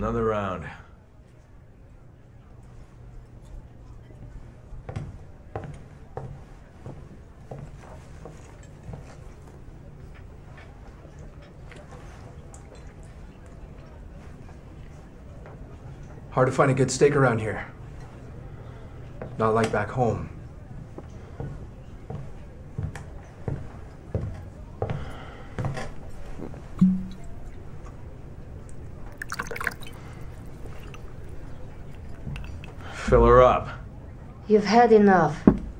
Another round. Hard to find a good steak around here. Not like back home. Fill her up. You've had enough.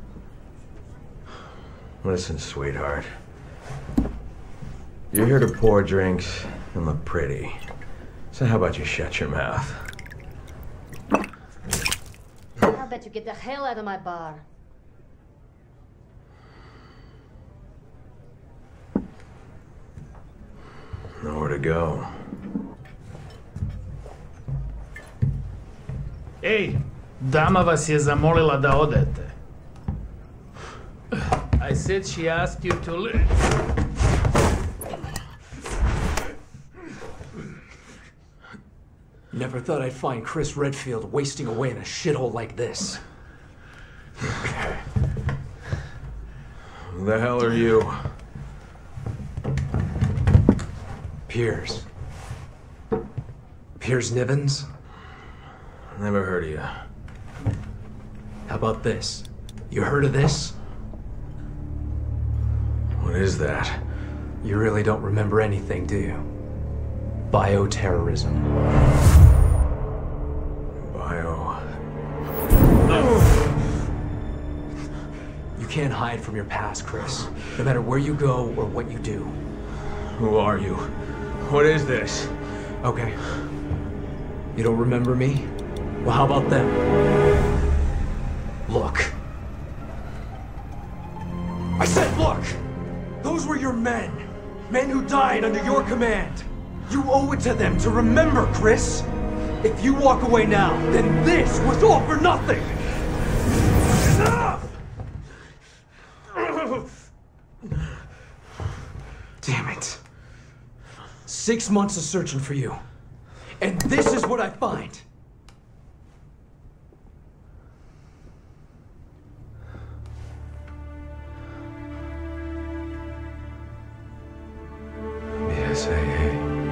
Listen, sweetheart. You're here to pour drinks and look pretty. So how about you shut your mouth? How about you get the hell out of my bar? Nowhere to go. Ej, dama vas je zamolila da odete. I said she asked you to leave. Never thought I'd find Chris Redfield wasting away in a shithole like this. Who the hell are you? Piers. Piers Nivens? Never heard of you. How about this? You heard of this? What is that? You really don't remember anything, do you? Bioterrorism. You can't hide from your past, Chris. No matter where you go or what you do. Who are you? What is this? Okay. You don't remember me? Well, how about them? Look. I said look! Those were your men. Men who died under your command. You owe it to them to remember, Chris. If you walk away now, then this was all for nothing! Enough! Damn it. 6 months of searching for you. And this is what I find. BSAA.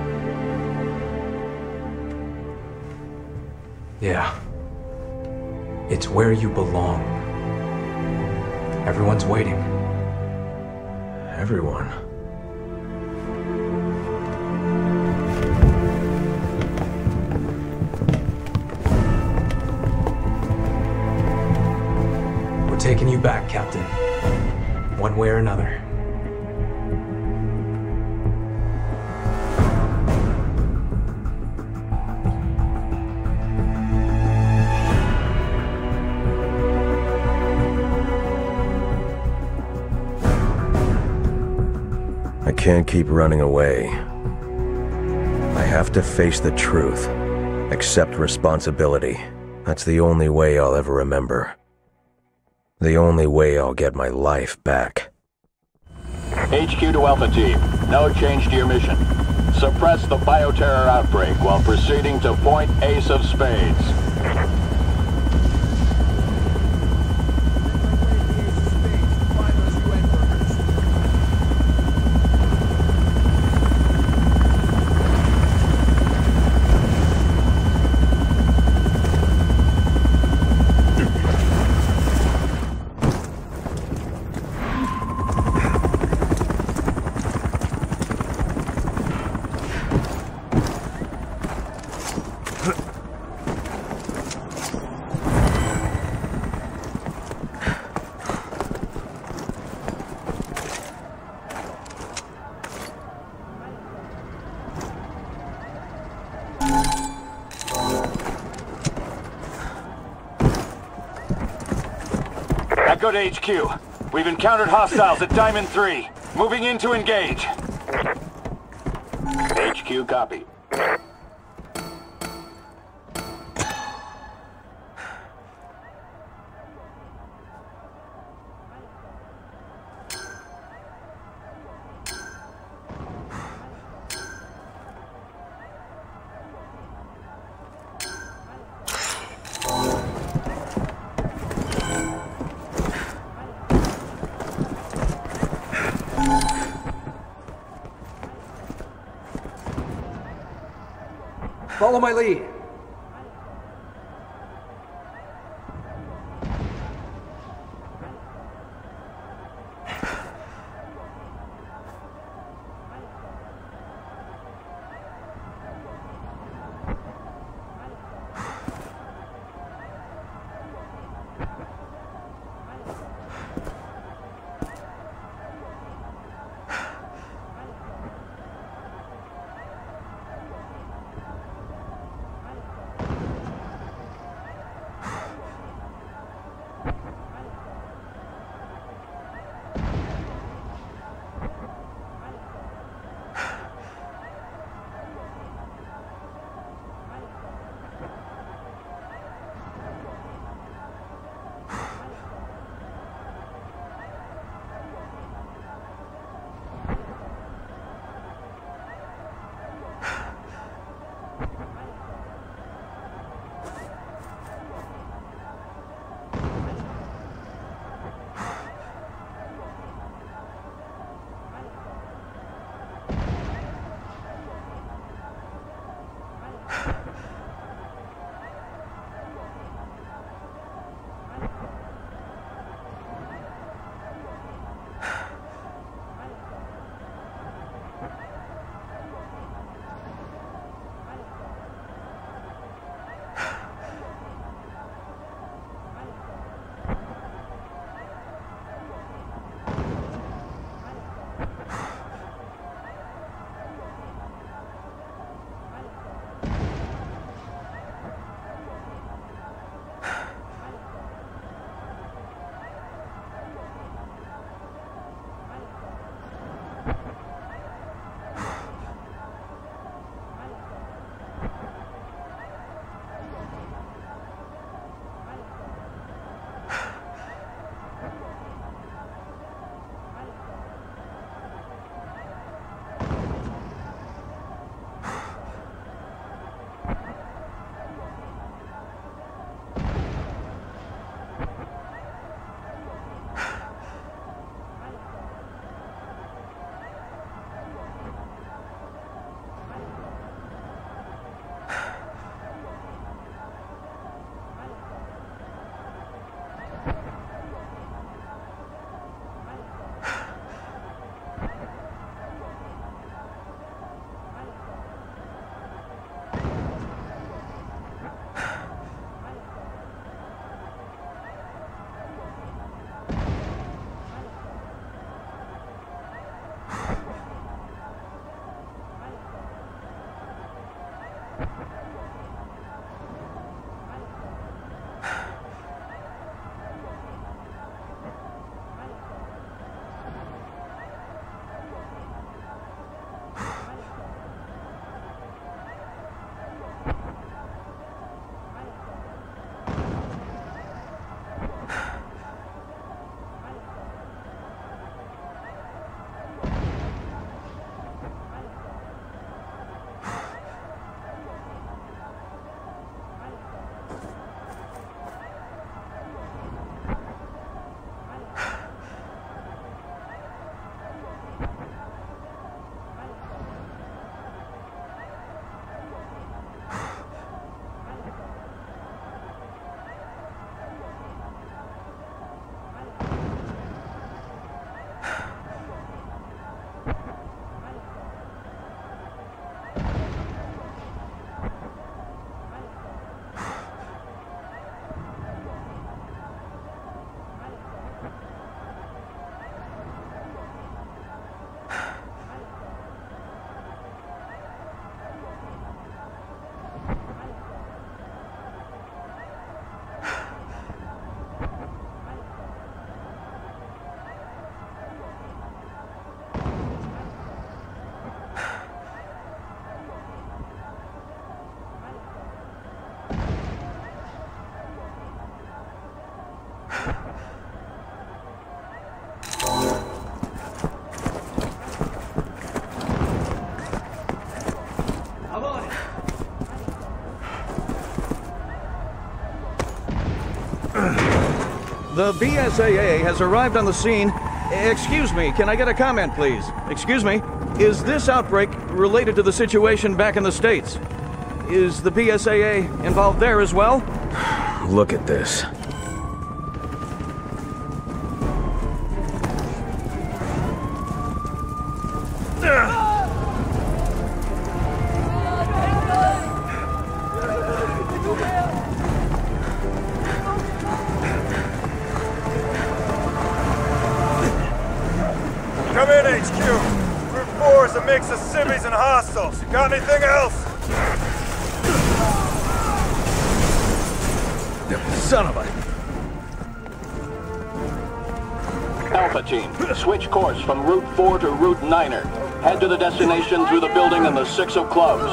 Yeah. It's where you belong. Everyone's waiting. Everyone. We're taking you back, Captain. One way or another. I can't keep running away. I have to face the truth. Accept responsibility. That's the only way I'll ever remember. The only way I'll get my life back. HQ to Alpha Team. No change to your mission. Suppress the bioterror outbreak while proceeding to Point Ace of Spades. Echo to HQ. We've encountered hostiles at Diamond 3. Moving in to engage. HQ copy. Follow my lead. The BSAA has arrived on the scene. Excuse me, can I get a comment, please? Excuse me, is this outbreak related to the situation back in the States? Is the BSAA involved there as well? Look at this. Come in, HQ. Group 4 is a mix of civvies and hostiles. Got anything else? Son of a... Alpha Team, switch course from Route 4 to Route 9er. Head to the destination through the building and the 6 of clubs.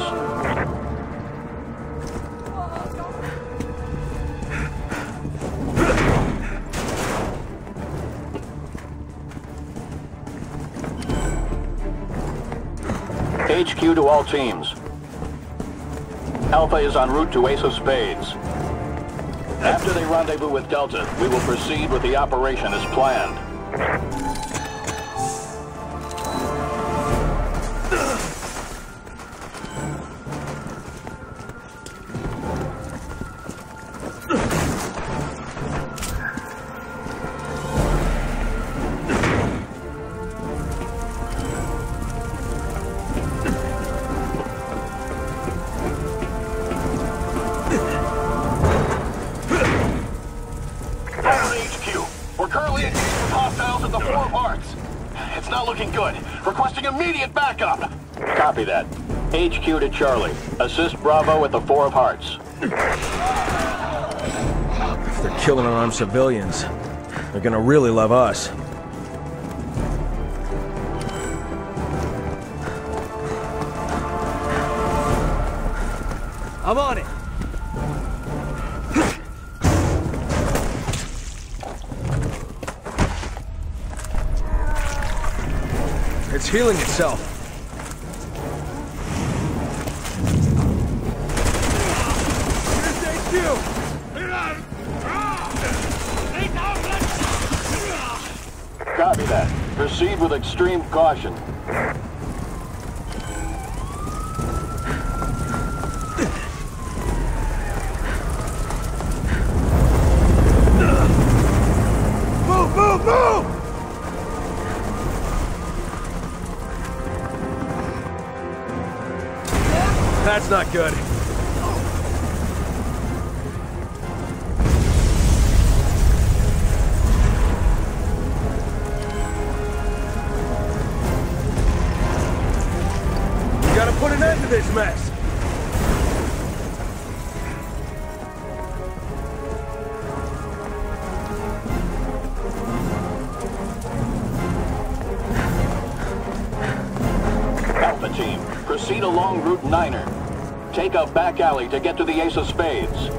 HQ to all teams. Alpha is en route to Ace of Spades. After they rendezvous with Delta, we will proceed with the operation as planned. Immediate backup! Copy that. HQ to Charlie. Assist Bravo with the 4 of Hearts. If they're killing unarmed civilians, they're gonna really love us. I'm on it! It's healing itself. Copy that. Proceed with extreme caution. Move, move, move! That's not good. We gotta put an end to this mess. Alpha Team, proceed along Route 9er. Take a back alley to get to the Ace of Spades.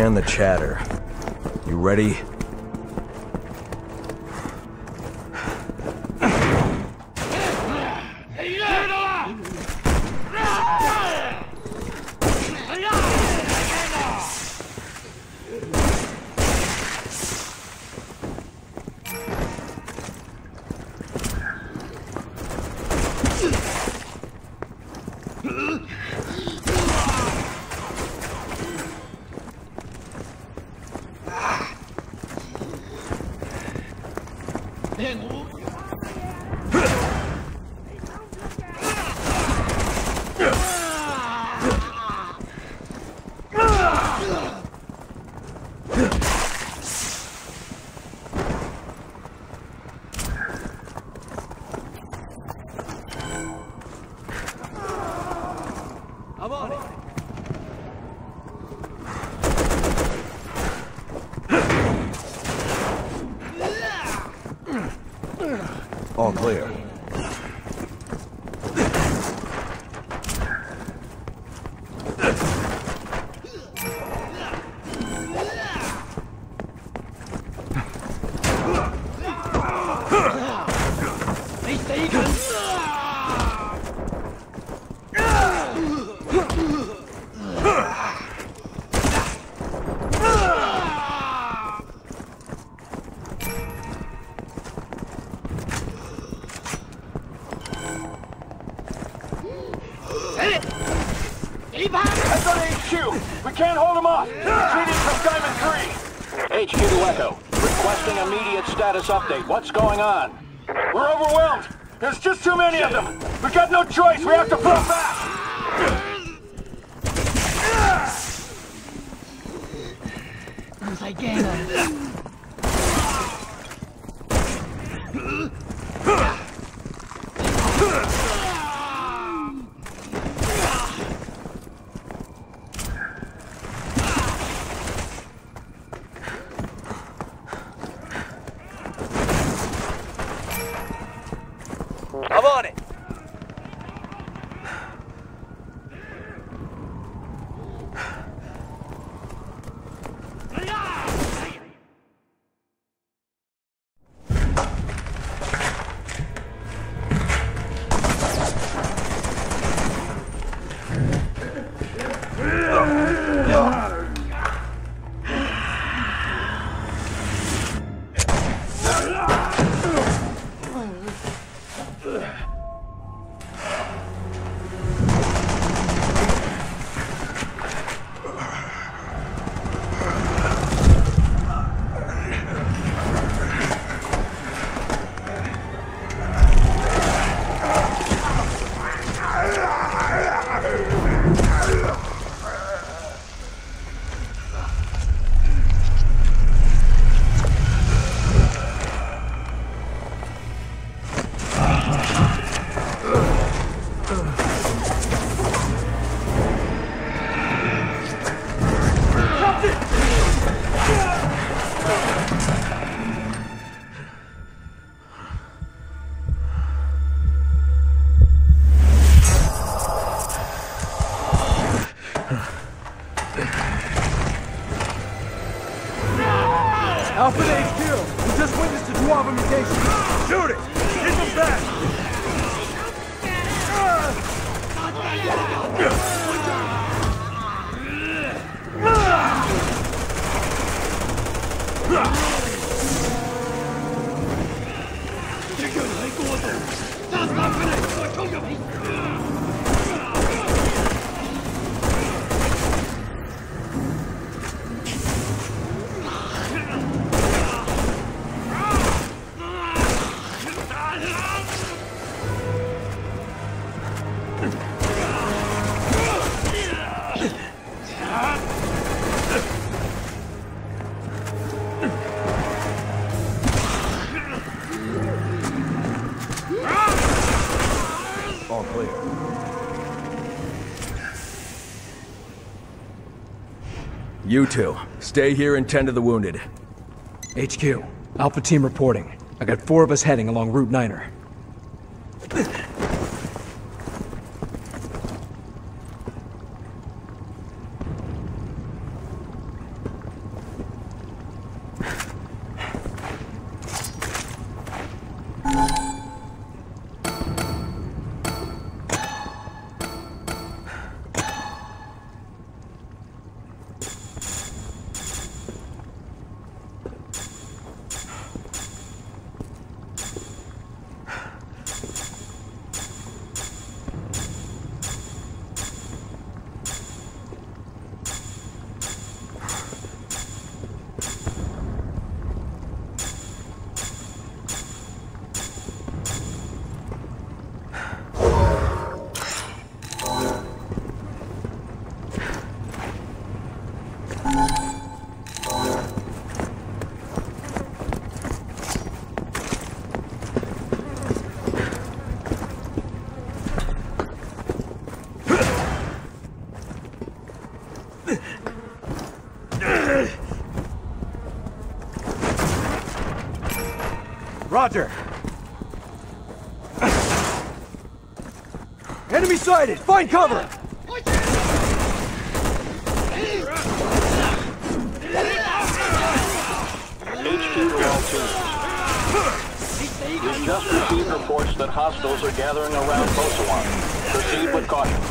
can the chatter. You ready? I'm on it. All clear. Heads on HQ! We can't hold them off! Retreating from Diamond 3! HQ to Echo. Requesting immediate status update. What's going on? We're overwhelmed! There's just too many of them! We've got no choice! We have to pull back! I'm on it. Alpha to HQ! We just witnessed a Dwarven mutation! Shoot it! Hit them back! All clear. You two, stay here and tend to the wounded. HQ, Alpha Team reporting. I got 4 of us heading along Route 9er. Roger. Enemy sighted! Find cover! HQ to all teams. We've just received reports that hostiles are gathering around Bosawan. Proceed with caution.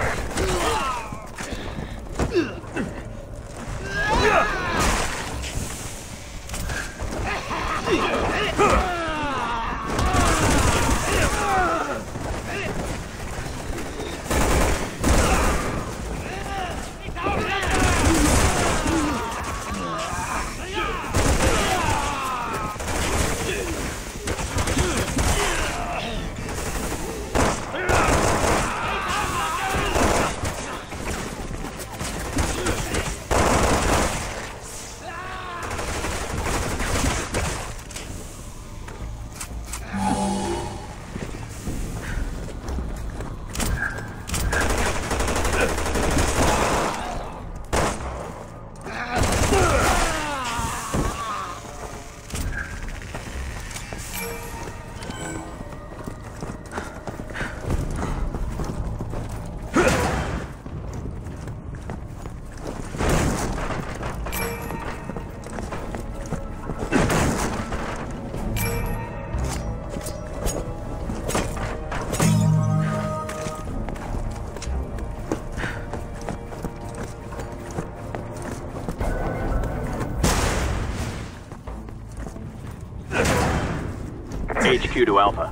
HQ to Alpha.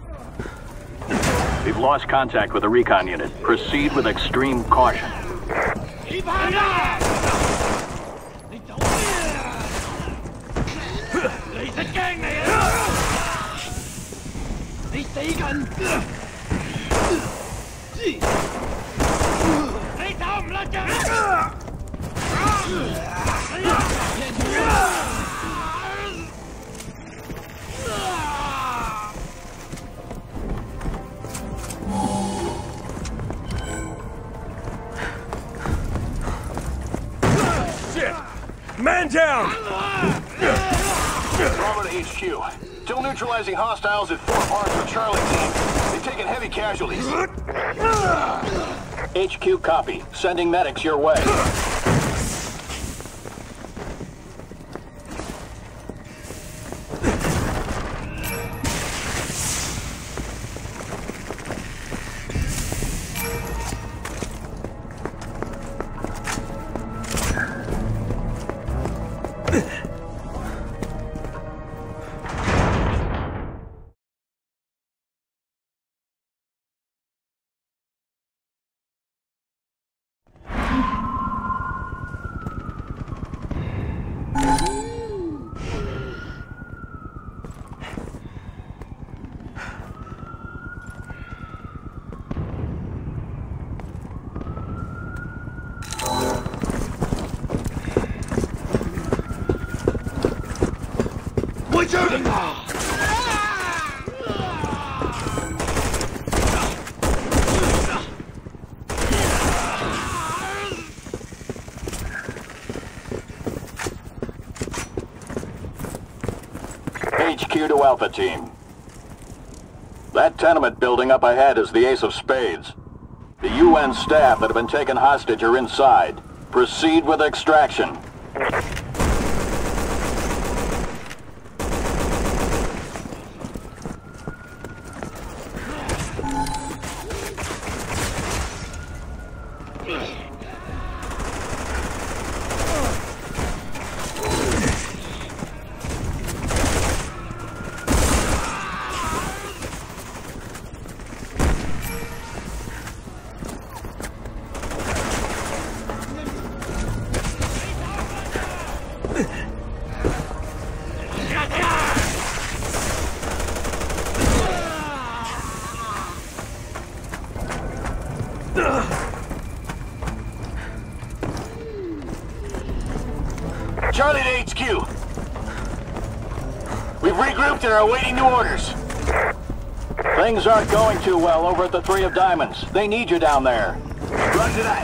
We've lost contact with the recon unit. Proceed with extreme caution. Man down! Bravo to HQ. Still neutralizing hostiles at Fort Barnes with Charlie team. They've taken heavy casualties. HQ copy. Sending medics your way. HQ to Alpha Team. That tenement building up ahead is the Ace of Spades. The UN staff that have been taken hostage are inside. Proceed with extraction. Charlie to HQ. We've regrouped and are awaiting new orders. Things aren't going too well over at the Three of Diamonds. They need you down there. Roger that.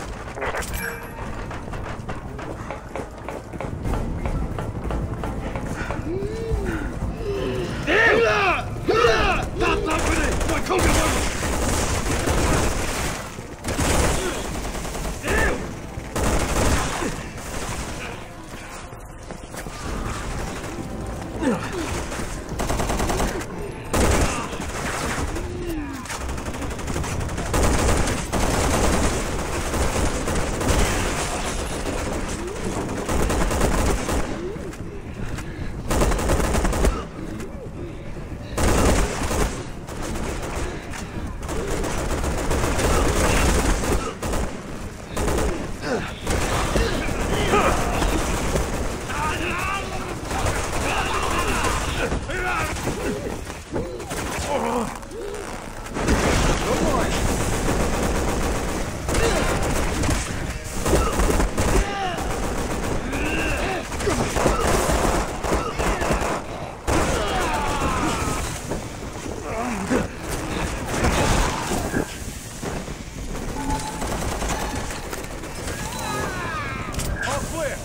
clear.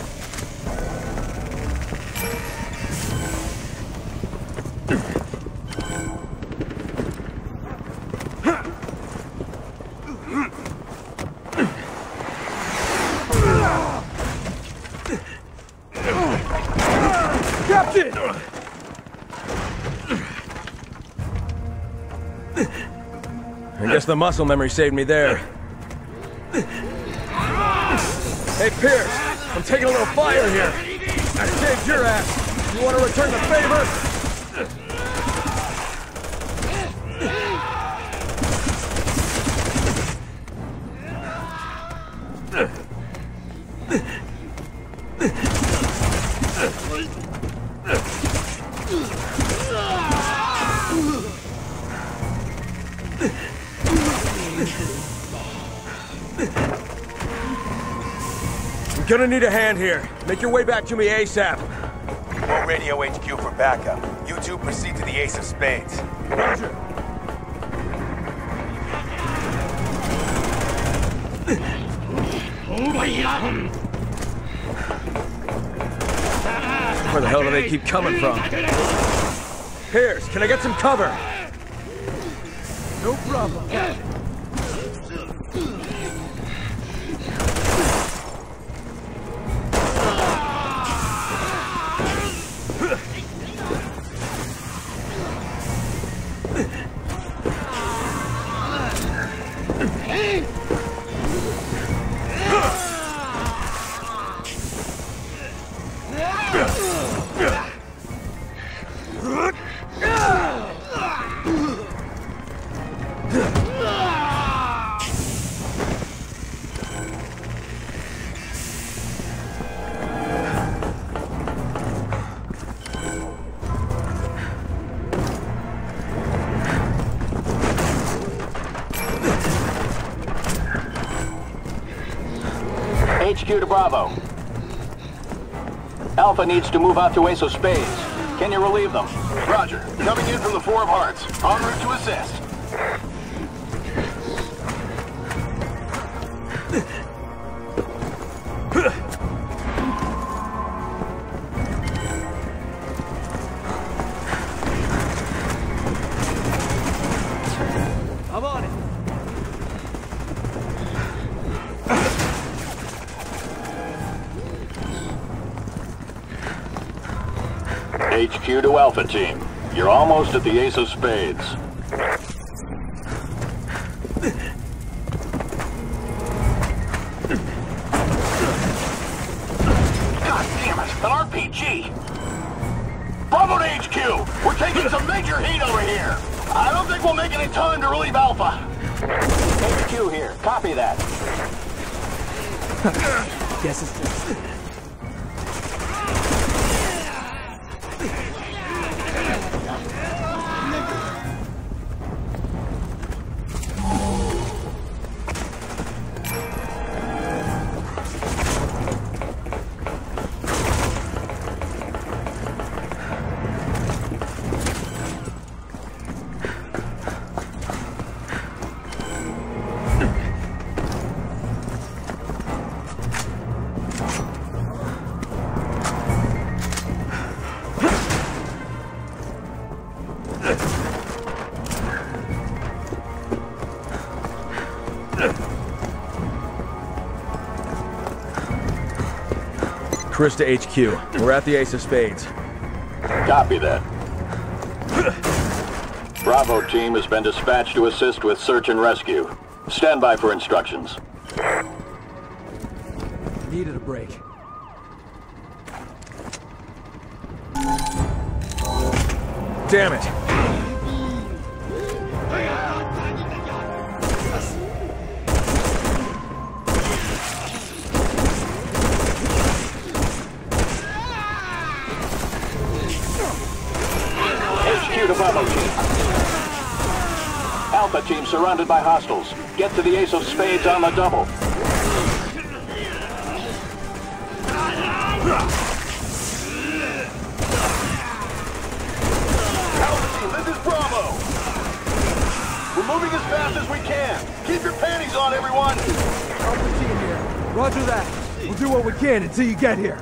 Captain! I guess the muscle memory saved me there. Hey, Pierce, I'm taking a little fire here. I saved your ass. You want to return the favor? I'm gonna need a hand here. Make your way back to me ASAP. We'll radio HQ for backup. You two proceed to the Ace of Spades. Roger. Where the hell do they keep coming from? Pierce, can I get some cover? No problem, Captain. HQ to Bravo. Alpha needs to move out to Ace of Spades. Can you relieve them? Roger. Coming in from the Four of Hearts. En route to assist. I'm on it. HQ to Alpha Team. You're almost at the Ace of Spades. God damn it! An RPG! Bravo to HQ! We're taking some major heat over here! I don't think we'll make any time to relieve Alpha! HQ here. Copy that. Guess it's this. Chris to HQ. We're at the Ace of Spades. Copy that. Bravo team has been dispatched to assist with search and rescue. Stand by for instructions. Needed a break. Damn it! HQ to Bravo team. Alpha team surrounded by hostiles. Get to the Ace of Spades on the double. Alpha team, this is Bravo. We're moving as fast as we can. Keep your panties on, everyone. Alpha team here. Roger that. We're do what we can until you get here.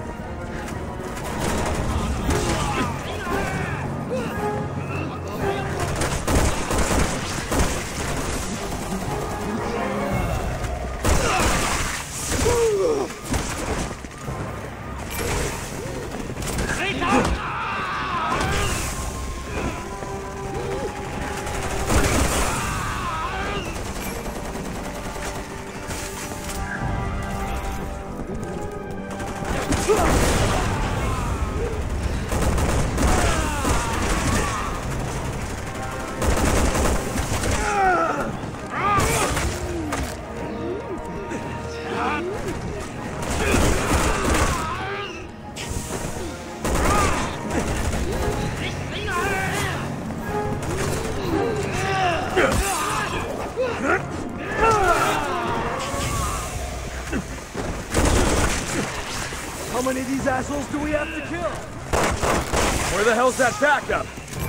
How many of these assholes do we have to kill? Where the hell's that backup?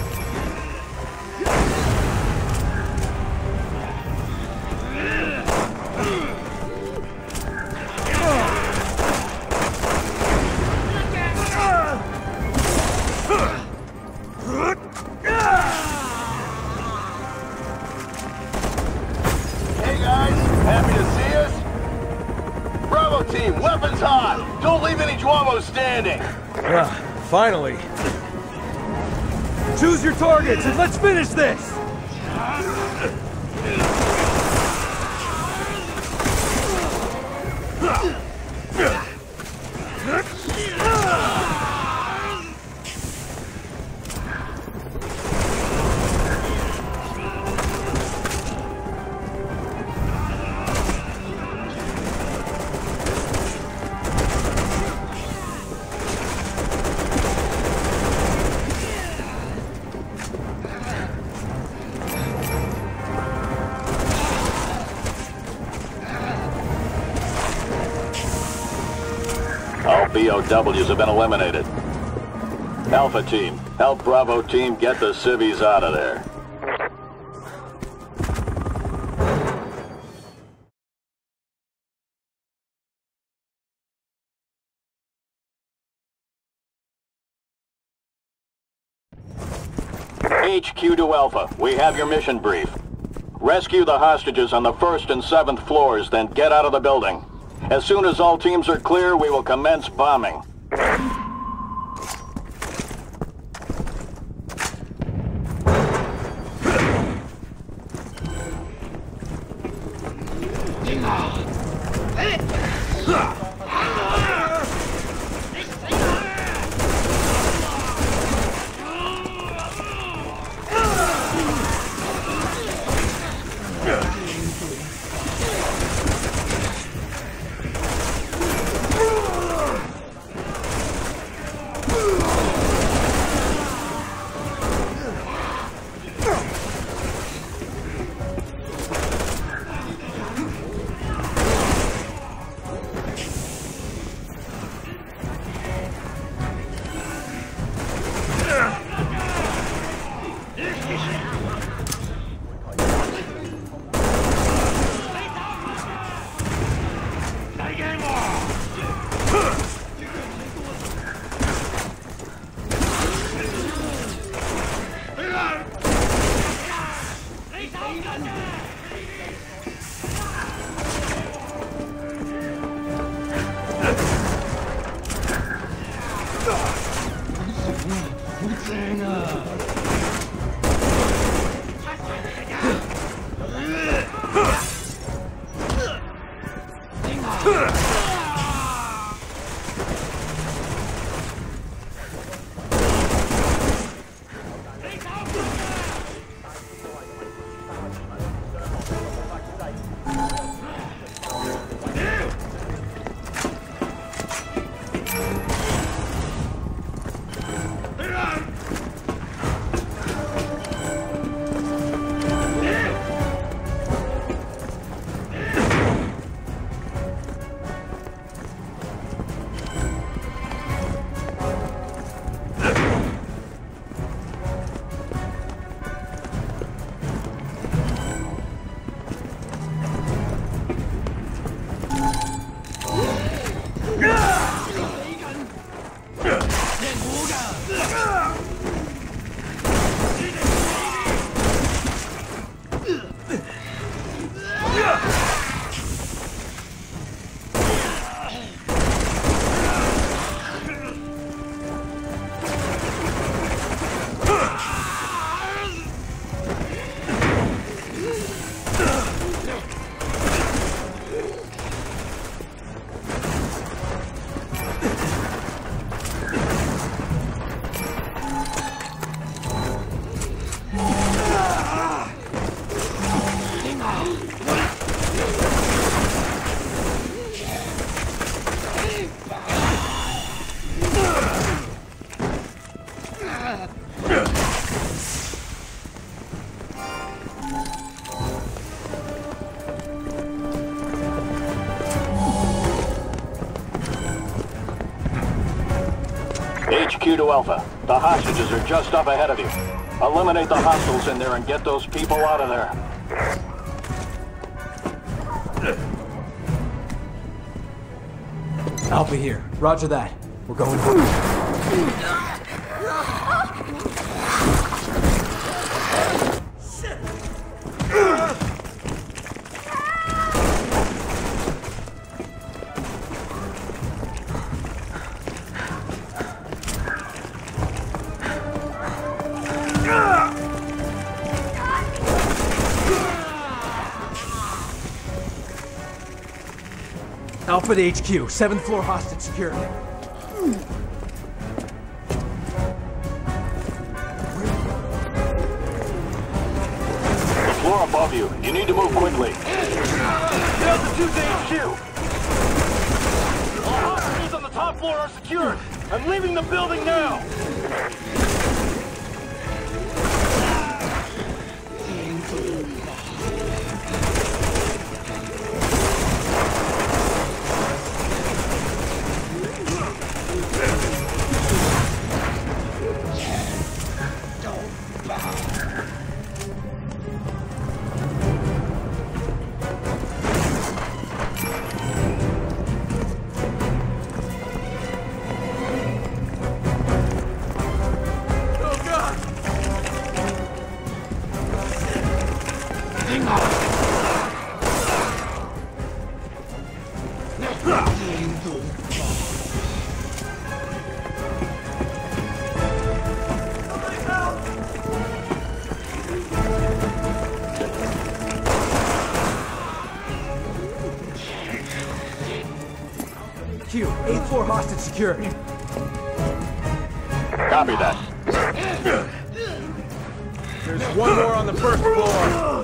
Hey guys, happy to see us? Bravo team, weapons hot! Don't leave any Juavos standing! Finally. Choose your targets and let's finish this! All BOWs have been eliminated. Alpha team, help Bravo team get the civvies out of there. HQ to Alpha, we have your mission brief. Rescue the hostages on the 1st and 7th floors, then get out of the building. As soon as all teams are clear, we will commence bombing. HQ to Alpha. The hostages are just up ahead of you. Eliminate the hostiles in there and get those people out of there. Alpha here. Roger that. We're going for Alpha to HQ. 7th floor hostage secured. The floor above you. You need to move quickly. Altitude to HQ. All hostages on the top floor are secured. I'm leaving the building now. Q, 8th floor hostage secured. Copy that. There's one more on the 1st floor.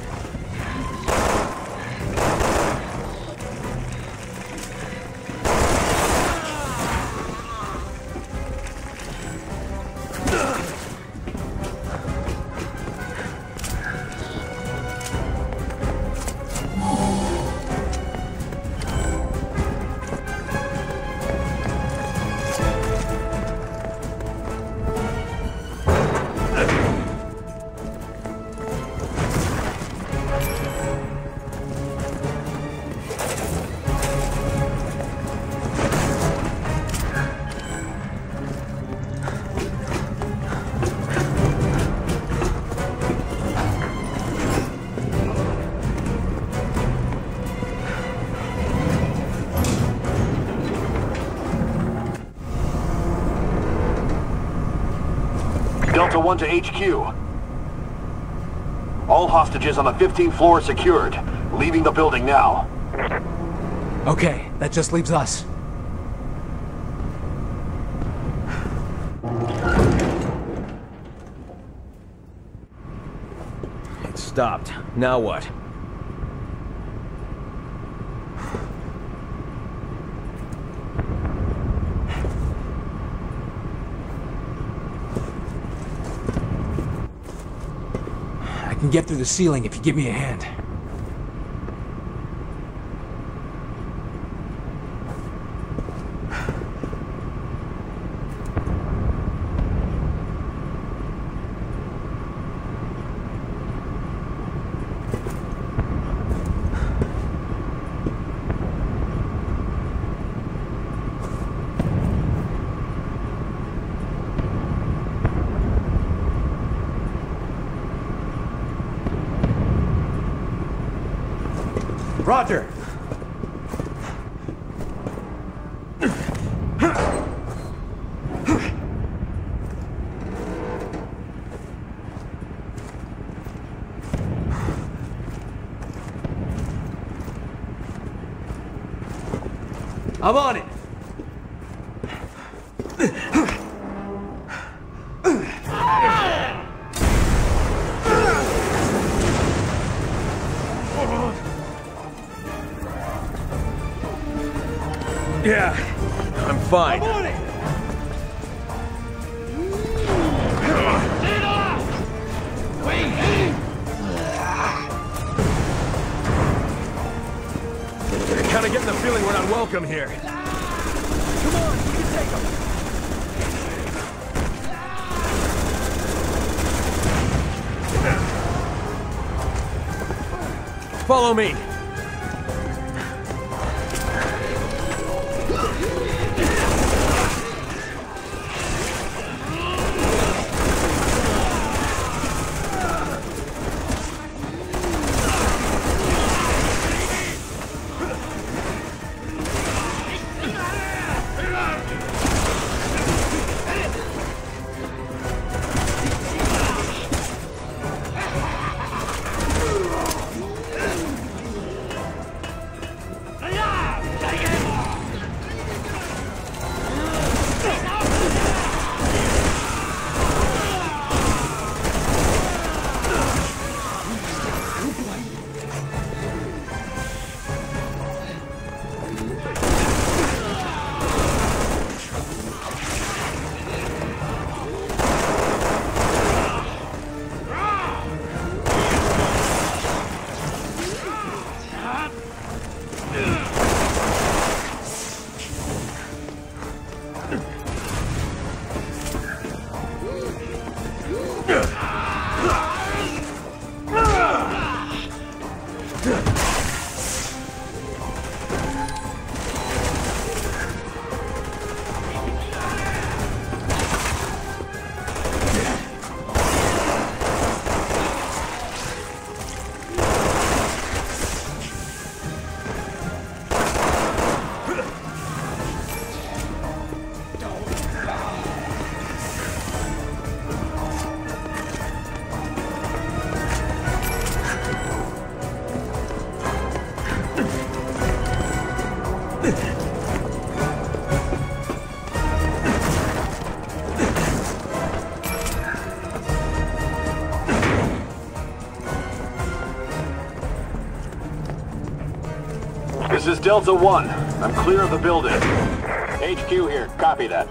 Delta 1 to HQ. All hostages on the 15th floor secured. Leaving the building now. Okay, that just leaves us. It stopped. Now what? I can get through the ceiling if you give me a hand. Roger! I'm on it! Yeah, I'm fine. I'm on it! I'm kind of getting the feeling we're not welcome here. Come on, we can take them. Follow me. This is Delta 1. I'm clear of the building. HQ here. Copy that.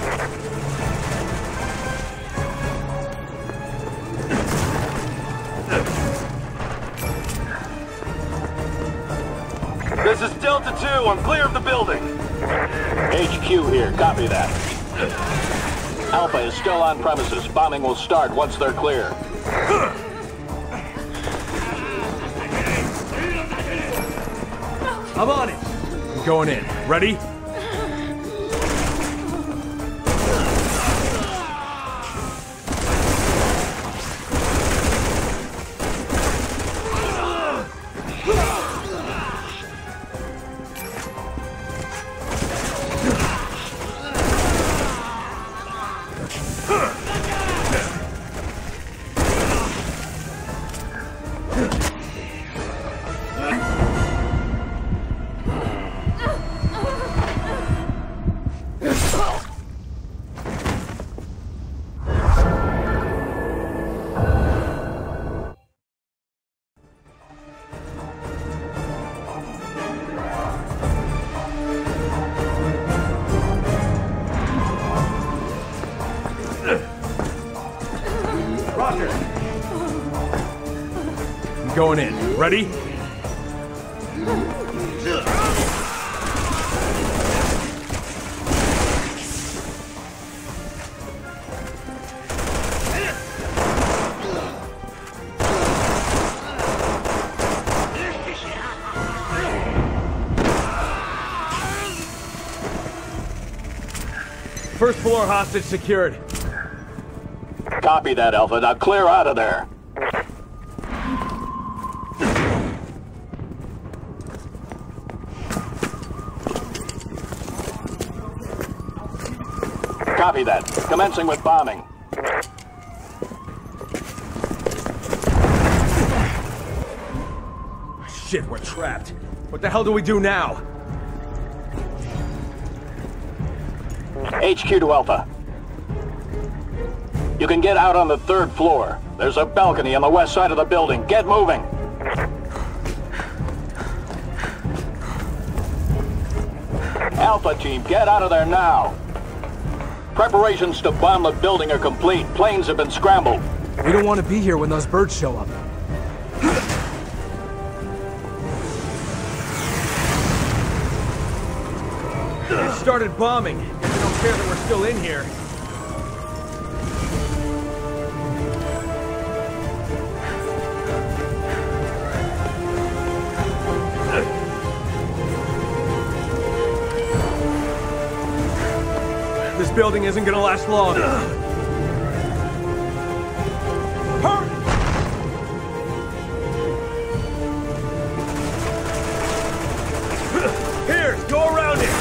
This is Delta 2. I'm clear of the building. HQ here. Copy that. Alpha is still on premises. Bombing will start once they're clear. I'm on it. I'm going in. Ready? I'm going in. Ready? First floor hostage secured. Copy that, Alpha. Now clear out of there. Copy that. Commencing with bombing. Shit, we're trapped. What the hell do we do now? HQ to Alpha. You can get out on the 3rd floor. There's a balcony on the west side of the building. Get moving! Alpha team, get out of there now! Preparations to bomb the building are complete. Planes have been scrambled. We don't want to be here when those birds show up. They started bombing. They don't care that we're still in here. This building isn't gonna last long. Hurry! Here, go around it!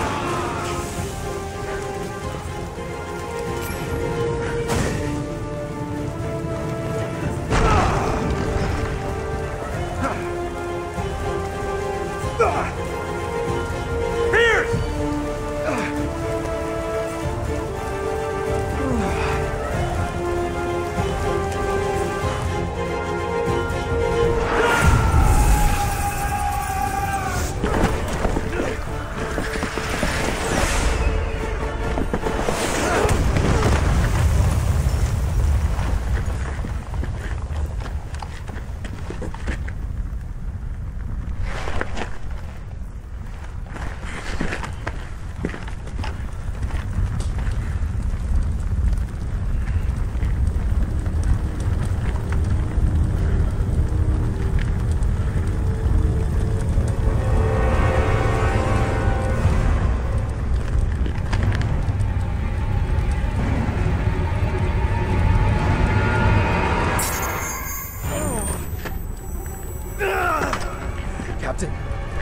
Captain.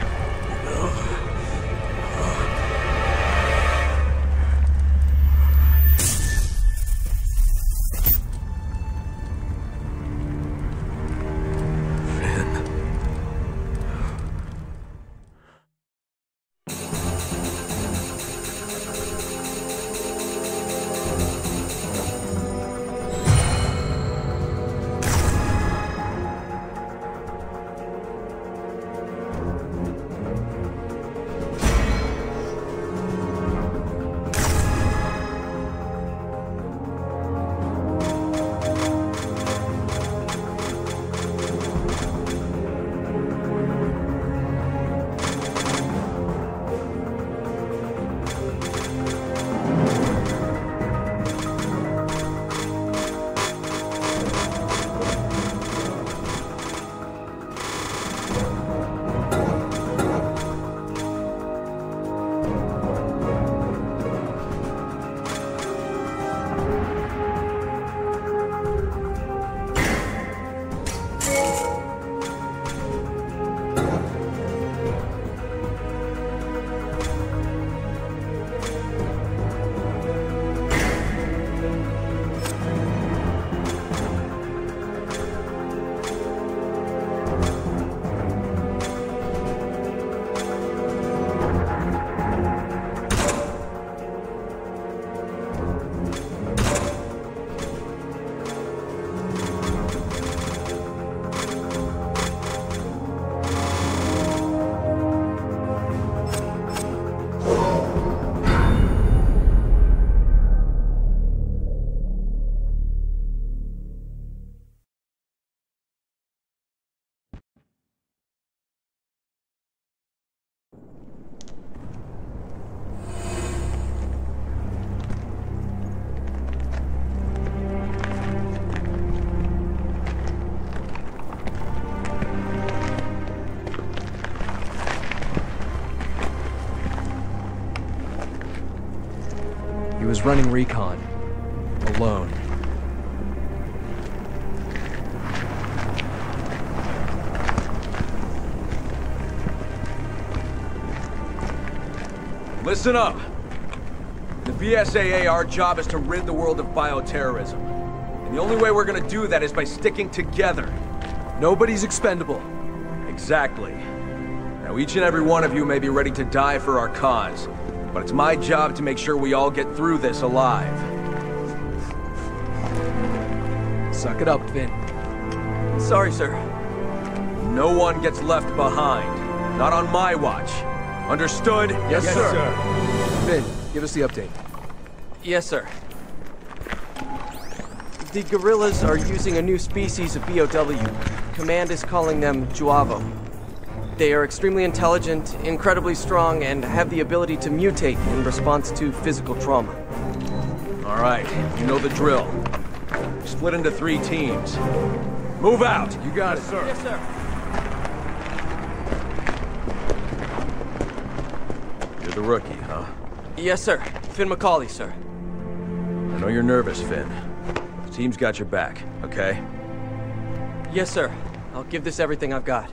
He was running recon. Alone. Listen up. The BSAA, our job is to rid the world of bioterrorism. And the only way we're gonna do that is by sticking together. Nobody's expendable. Exactly. Now each and every one of you may be ready to die for our cause, but it's my job to make sure we all get through this alive. Suck it up, Vin. Sorry, sir. No one gets left behind. Not on my watch. Understood? Yes, sir. Vin, give us the update. Yes, sir. The guerrillas are using a new species of BOW. Command is calling them Juavo. They are extremely intelligent, incredibly strong, and have the ability to mutate in response to physical trauma. All right, you know the drill. Split into 3 teams. Move out! You got it, sir. Yes, sir. You're the rookie, huh? Yes, sir. Finn McCauley, sir. I know you're nervous, Finn. The team's got your back, okay? Yes, sir. I'll give this everything I've got.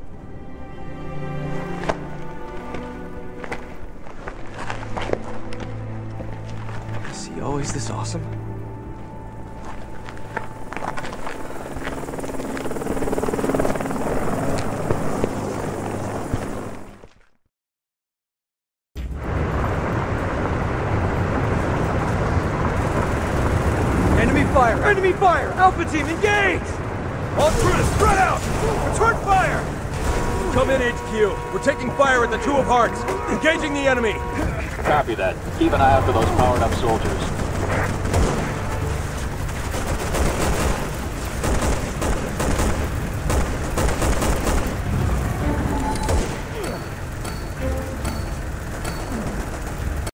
Is he always this awesome? Enemy fire! Alpha team, engage! All crews, spread out! Return fire! Come in, HQ. We're taking fire at the Two of Hearts. Engaging the enemy. Copy that. Keep an eye out for those powered-up soldiers.